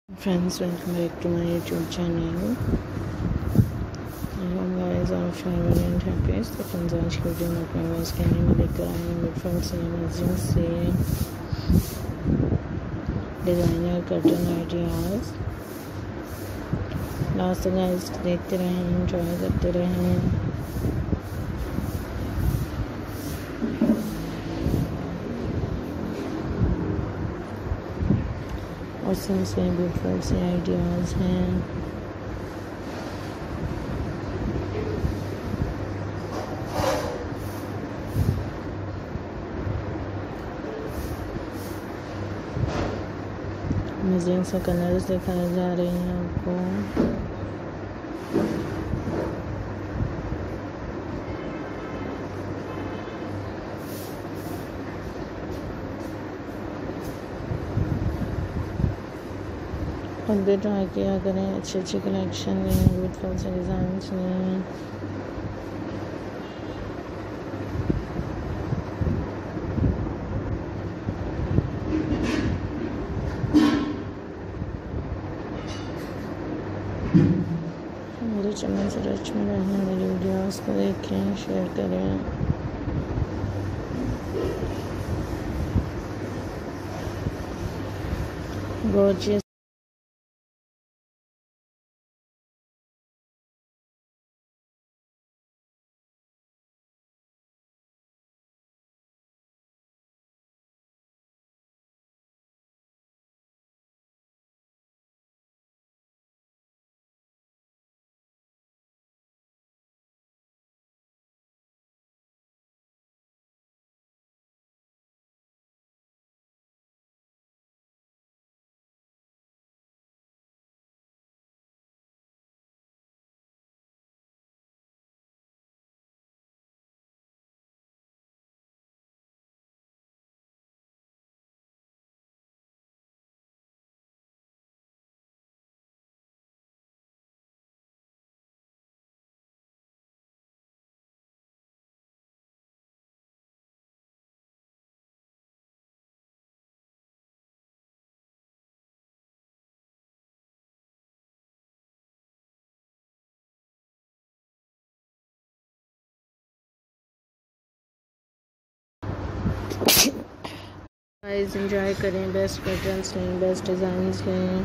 Friends, welcome back to my YouTube channel. I hope guys are fine and happy. तो friends आज की video में अपने vice कहने में लेकर आए हैं गुड फ्रेंड्स अमेजिंग से डिज़ाइनर कर्टन आइडियाज़। लास्ट तक गाइस देखते रहें, एंजॉय करते रहें। और से ब्यूटीफुल से आइडियाज़ हैं। अमेजिंग से कलर्स दिखाए जा रहे हैं आपको। खुद भी ट्राई किया करें, अच्छी अच्छी कलेक्शन लें, ब्यूटीफुल से डिज़ाइन लें। मेरे चैनल से टच में रहें, मेरी वीडियोस को देखें, शेयर करें। गॉर्जियस गाइस एंजॉय करें, बेस्ट पैटर्न्स लें, बेस्ट डिज़ाइंस लें।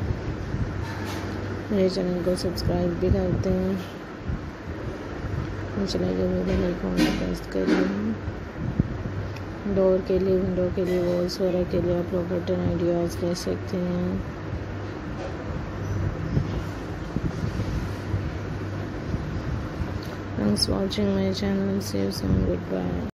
मेरे चैनल को सब्सक्राइब भी कर दें। चले गए बेल आइकन को प्रेस करें। डोर के लिए, विंडो के लिए, वॉल्स वगैरह के लिए आप लोग पैटर्न आइडियाज़ ले सकते हैं। Thanks watching my channel. See you soon, good bye.